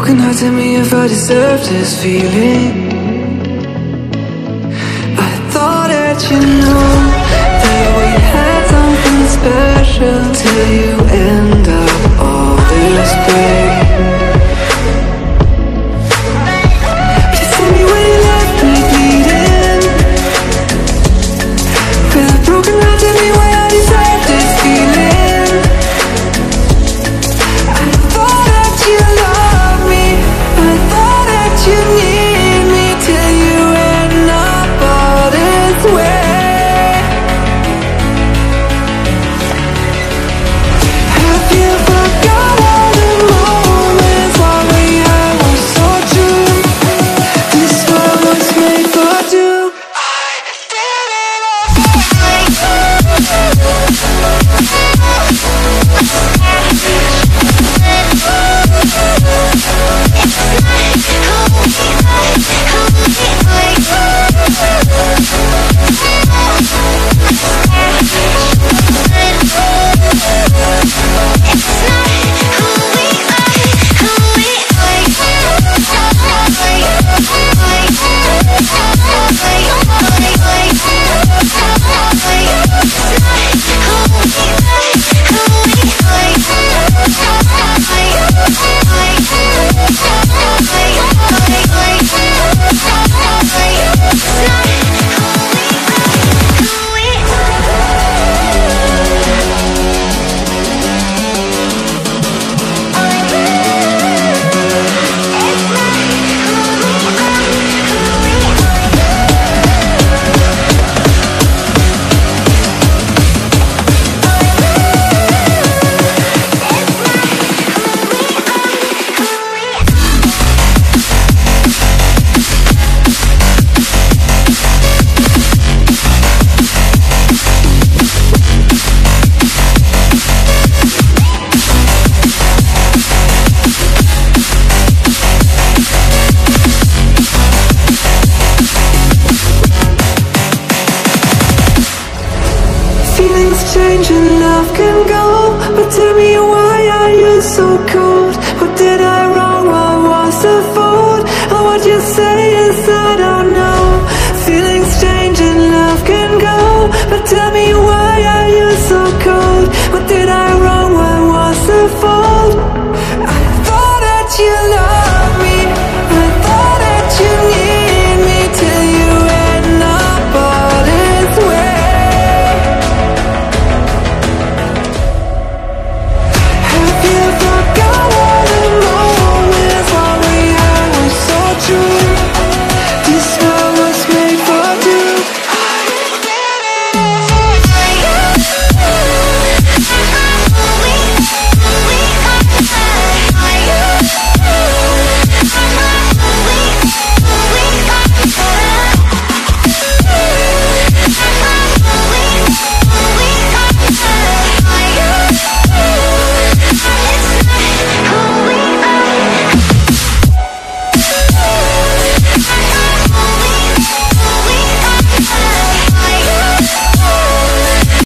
broken heart, tell me if I deserve this feeling. I thought that you know that we had something special till you end up all this way. Please tell me when you left me bleeding. With a broken heart, tell me why I deserve this feeling. I thought that you loved me, I thought that you need me till you end up all this way. Have you forgot all the moments while we had was so true? This world was made for two. I did it change and love can go, but tell me why are you so cold? What did I wrong? What was the fault? Or what you say is I don't know. Feelings change and love can go, but tell me why are you so cold? What did I wrong? What was the fault? I thought that you loved